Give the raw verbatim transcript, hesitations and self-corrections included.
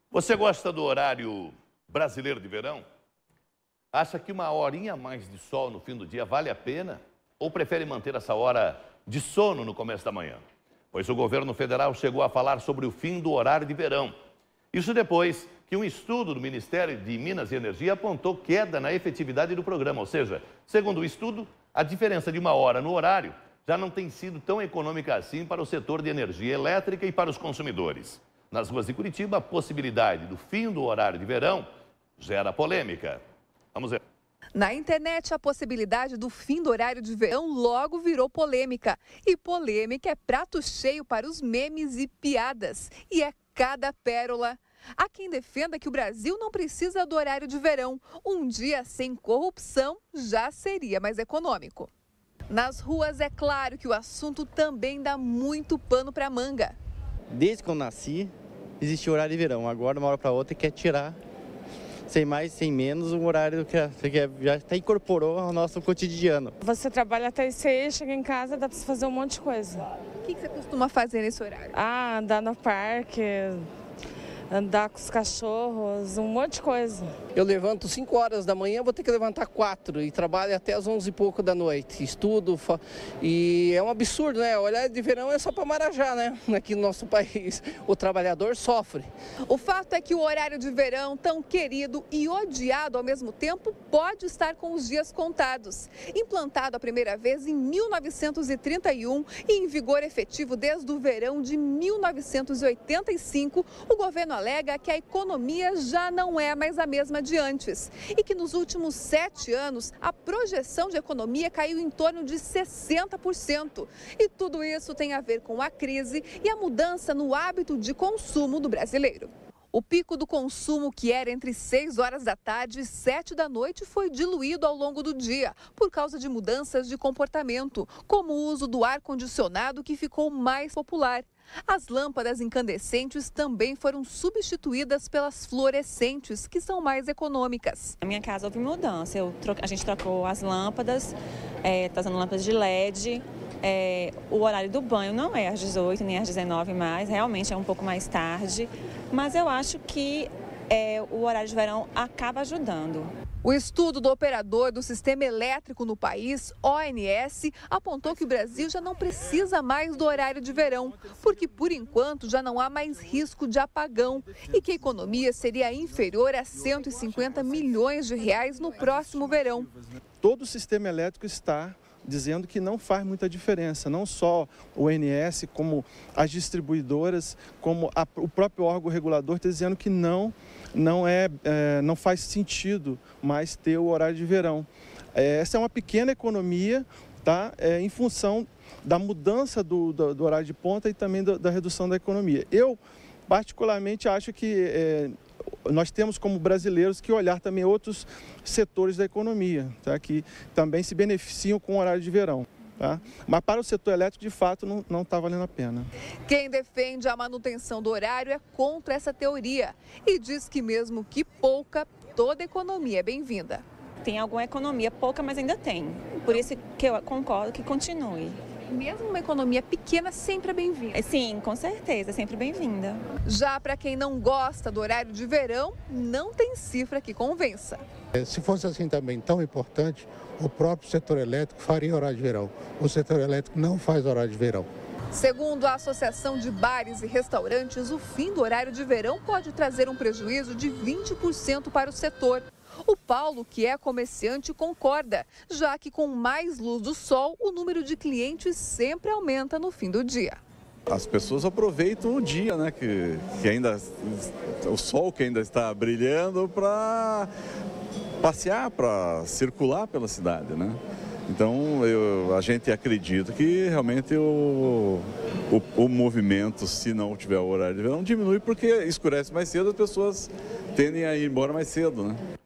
Você gosta do horário brasileiro de verão? Acha que uma horinha a mais de sol no fim do dia vale a pena? Ou prefere manter essa hora de sono no começo da manhã? Pois o governo federal chegou a falar sobre o fim do horário de verão. Isso depois que um estudo do Ministério de Minas e Energia apontou queda na efetividade do programa. Ou seja, segundo o estudo, a diferença de uma hora no horário já não tem sido tão econômica assim para o setor de energia elétrica e para os consumidores. Nas ruas de Curitiba, a possibilidade do fim do horário de verão gera polêmica. Vamos ver. Na internet, a possibilidade do fim do horário de verão logo virou polêmica. E polêmica é prato cheio para os memes e piadas. E é cada pérola. Há quem defenda que o Brasil não precisa do horário de verão. Um dia sem corrupção já seria mais econômico. Nas ruas, é claro que o assunto também dá muito pano para manga. Desde que eu nasci, existe horário de verão. Agora, de uma hora para outra, quer tirar, sem mais, sem menos, um horário que já até incorporou ao nosso cotidiano. Você trabalha até as seis, chega em casa, dá para você fazer um monte de coisa. O que você costuma fazer nesse horário? Ah, andar no parque, andar com os cachorros, um monte de coisa. Eu levanto cinco horas da manhã, vou ter que levantar quatro e trabalho até as onze e pouco da noite. Estudo e é um absurdo, né? O horário de verão é só para Marajá, né? Aqui no nosso país. O trabalhador sofre. O fato é que o horário de verão, tão querido e odiado ao mesmo tempo, pode estar com os dias contados. Implantado a primeira vez em mil novecentos e trinta e um e em vigor efetivo desde o verão de mil novecentos e oitenta e cinco, o governo alega que a economia já não é mais a mesma de antes e que nos últimos sete anos a projeção de economia caiu em torno de sessenta por cento. E tudo isso tem a ver com a crise e a mudança no hábito de consumo do brasileiro. O pico do consumo, que era entre seis horas da tarde e sete da noite, foi diluído ao longo do dia por causa de mudanças de comportamento, como o uso do ar-condicionado, que ficou mais popular. As lâmpadas incandescentes também foram substituídas pelas fluorescentes, que são mais econômicas. Na minha casa houve mudança, Eu tro... a gente trocou as lâmpadas, está usando lâmpadas de L E D. É, o horário do banho não é às dezoito nem às dezenove mais, realmente é um pouco mais tarde, mas eu acho que é, o horário de verão acaba ajudando. O estudo do operador do sistema elétrico no país, O N S, apontou que o Brasil já não precisa mais do horário de verão, porque por enquanto já não há mais risco de apagão e que a economia seria inferior a cento e cinquenta milhões de reais no próximo verão. Todo o sistema elétrico está dizendo que não faz muita diferença, não só o O N S, como as distribuidoras, como a, o próprio órgão regulador está dizendo que não, não, é, é, não faz sentido mais ter o horário de verão. É, essa é uma pequena economia, tá? É, em função da mudança do, do, do horário de ponta e também do, da redução da economia. Eu, particularmente, acho que é, nós temos como brasileiros que olhar também outros setores da economia, tá? Que também se beneficiam com o horário de verão. Tá? Mas para o setor elétrico, de fato, não está valendo a pena. Quem defende a manutenção do horário é contra essa teoria e diz que mesmo que pouca, toda economia é bem-vinda. Tem alguma economia, pouca, mas ainda tem. Por isso que eu concordo que continue. Mesmo uma economia pequena, sempre é bem-vinda. Sim, com certeza, sempre bem-vinda. Já para quem não gosta do horário de verão, não tem cifra que convença. Se fosse assim também tão importante, o próprio setor elétrico faria horário de verão. O setor elétrico não faz horário de verão. Segundo a Associação de Bares e Restaurantes, o fim do horário de verão pode trazer um prejuízo de vinte por cento para o setor. O Paulo, que é comerciante, concorda, já que com mais luz do sol, o número de clientes sempre aumenta no fim do dia. As pessoas aproveitam o dia, né, que, que ainda, o sol que ainda está brilhando para passear, para circular pela cidade, né? Então, eu, a gente acredita que realmente o, o, o movimento, se não tiver horário de verão, diminui porque escurece mais cedo, as pessoas tendem a ir embora mais cedo, né?